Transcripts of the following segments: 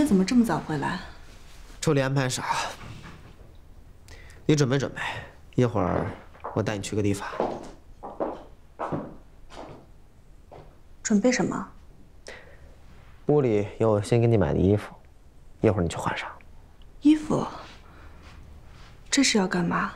怎么这么早回来？ 助理安排少，你准备准备，一会儿我带你去个地方。 准备什么？ 屋里有我新给你买的衣服，一会儿你去换上。 衣服？这是要干嘛？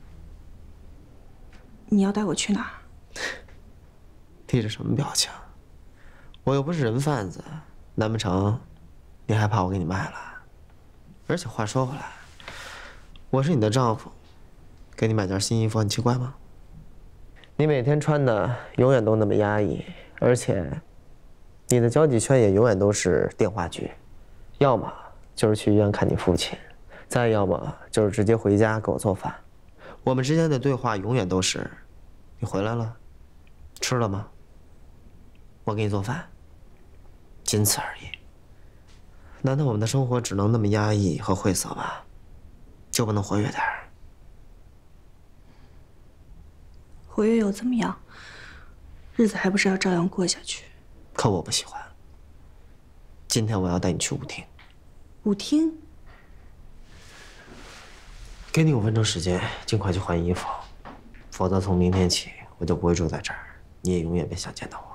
你要带我去哪儿？ 提着什么表情？我又不是人贩子，难不成你害怕我给你卖了？而且话说回来，我是你的丈夫，给你买件新衣服很奇怪吗？你每天穿的永远都那么压抑，而且你的交际圈也永远都是电话局，要么就是去医院看你父亲，再要么就是直接回家给我做饭。我们之间的对话永远都是：你回来了，吃了吗？我给你做饭，仅此而已。难道我们的生活只能那么压抑和晦涩吗？就不能活跃点儿？ 活跃又怎么样？日子还不是要照样过下去。 可我不喜欢。今天我要带你去舞厅。 舞厅？ 给你5分钟时间，尽快去换衣服，否则从明天起我就不会住在这儿，你也永远别想见到我。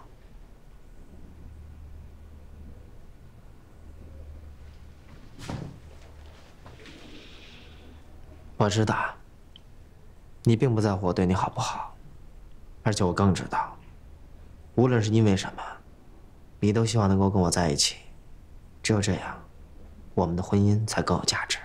我知道，你并不在乎我对你好不好，而且我更知道，无论是因为什么，你都希望能够跟我在一起，只有这样，我们的婚姻才更有价值。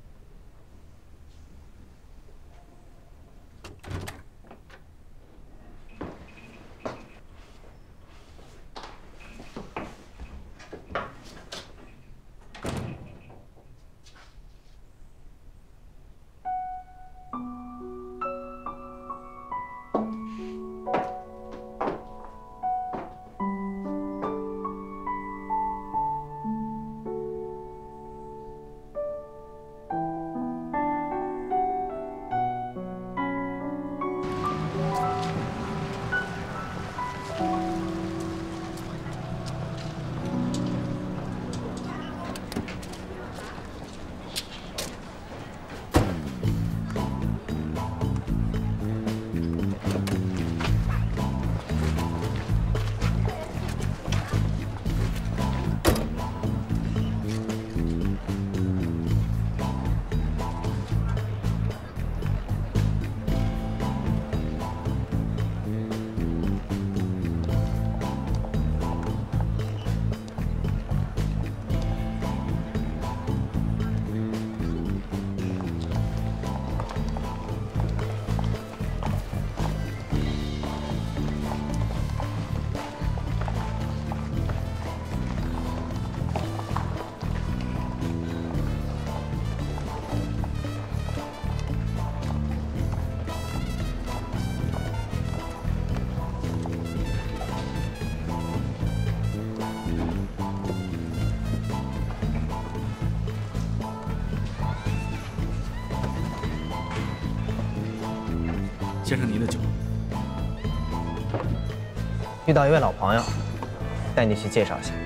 先生，您的酒。 遇到一位老朋友，带你去介绍一下。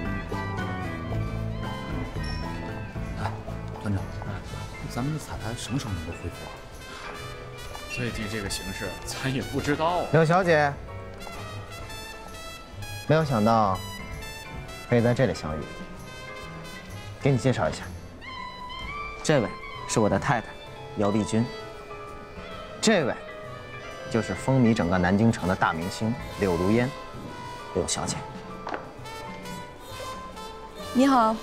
团长，咱们的彩排什么时候能够恢复啊？最近这个形势，咱也不知道啊。 柳小姐，没有想到可以在这里相遇。给你介绍一下，这位是我的太太姚丽君，这位就是风靡整个南京城的大明星柳如烟，柳小姐。 你好，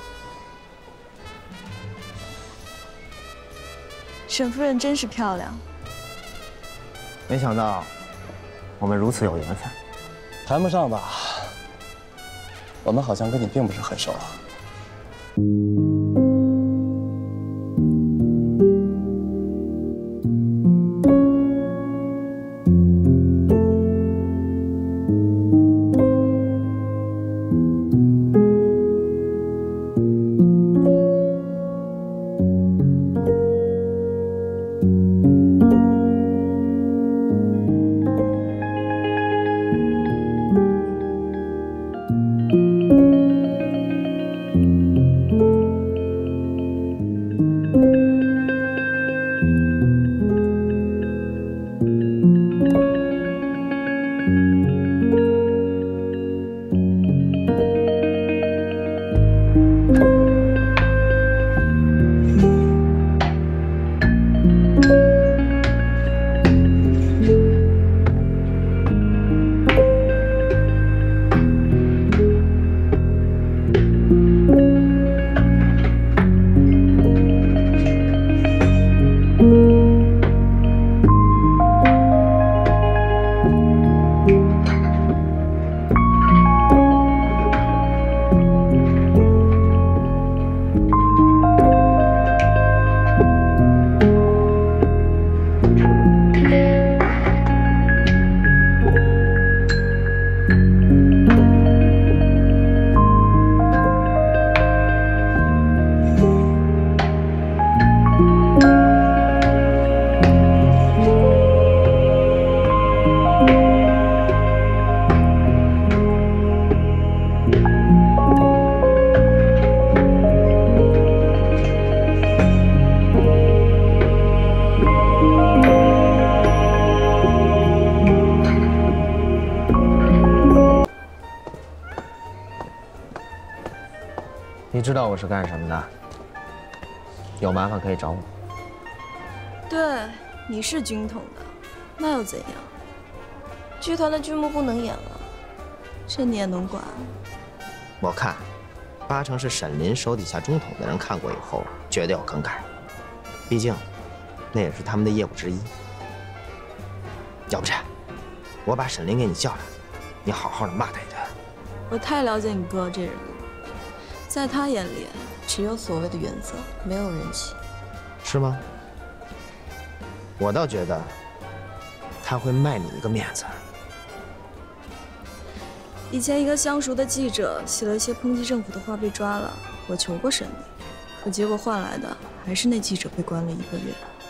沈夫人真是漂亮。 没想到我们如此有缘分。 谈不上吧，我们好像跟你并不是很熟啊。 知道我是干什么的？有麻烦可以找我。 对，你是军统的，那又怎样？剧团的剧目不能演了，这你也能管？ 我看，8成是沈林手底下中统的人看过以后，绝对要更改。毕竟，那也是他们的业务之一。要不这样，我把沈林给你叫来，你好好的骂他一顿。 我太了解你哥这人了，在他眼里，只有所谓的原则，没有人情。 是吗？我倒觉得他会卖你一个面子。 以前一个相熟的记者写了一些抨击政府的话被抓了，我求过审理，可结果换来的还是那记者被关了1个月。